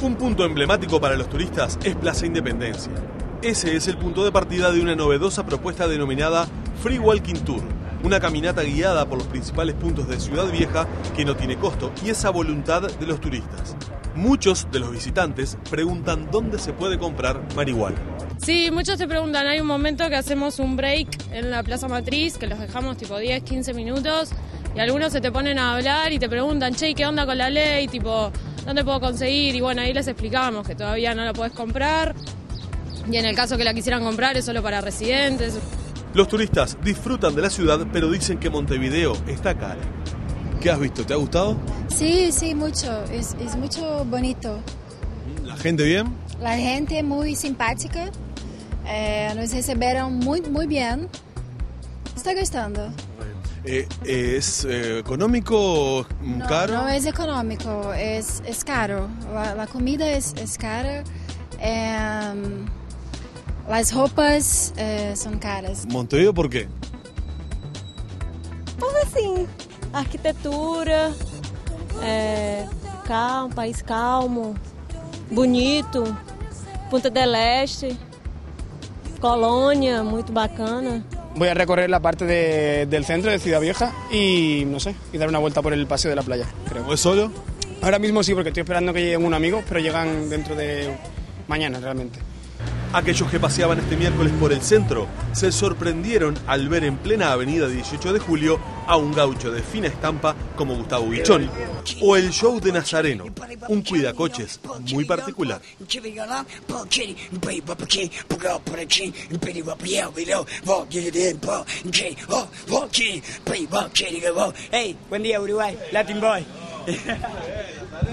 Un punto emblemático para los turistas es Plaza Independencia. Ese es el punto de partida de una novedosa propuesta denominada Free Walking Tour, una caminata guiada por los principales puntos de Ciudad Vieja que no tiene costo y es a voluntad de los turistas. Muchos de los visitantes preguntan dónde se puede comprar marihuana. Sí, muchos te preguntan, hay un momento que hacemos un break en la Plaza Matriz, que los dejamos tipo 10, 15 minutos, y algunos se te ponen a hablar y te preguntan, che, ¿qué onda con la ley? Tipo, ¿dónde puedo conseguir? Y bueno, ahí les explicamos que todavía no la puedes comprar, y en el caso que la quisieran comprar es solo para residentes. Los turistas disfrutan de la ciudad, pero dicen que Montevideo está cara. ¿Qué has visto? ¿Te ha gustado? Sí, mucho. Es mucho bonito. ¿La gente bien? La gente muy simpática. Nos recibieron muy bien. Estoy gustando. ¿Es económico, caro? No es económico, es caro. La comida es cara. Las ropas son caras. ¿Montevideo por qué? Porque assim, arquitetura, calmo, país calmo, bonito, Punta del Este, Colônia, muito bacana. Voy a recorrer la parte del centro de Ciudad Vieja y no sé, y dar una vuelta por el paseo de la playa, creo. ¿Es solo? Ahora mismo sí, porque estoy esperando que lleguen unos amigos, pero llegan dentro de mañana realmente. Aquellos que paseaban este miércoles por el centro se sorprendieron al ver en plena avenida 18 de julio a un gaucho de fina estampa como Gustavo Guichoni o el show de Nazareno, un cuidacoches muy particular. Hey, buen día Uruguay, Latin Boy.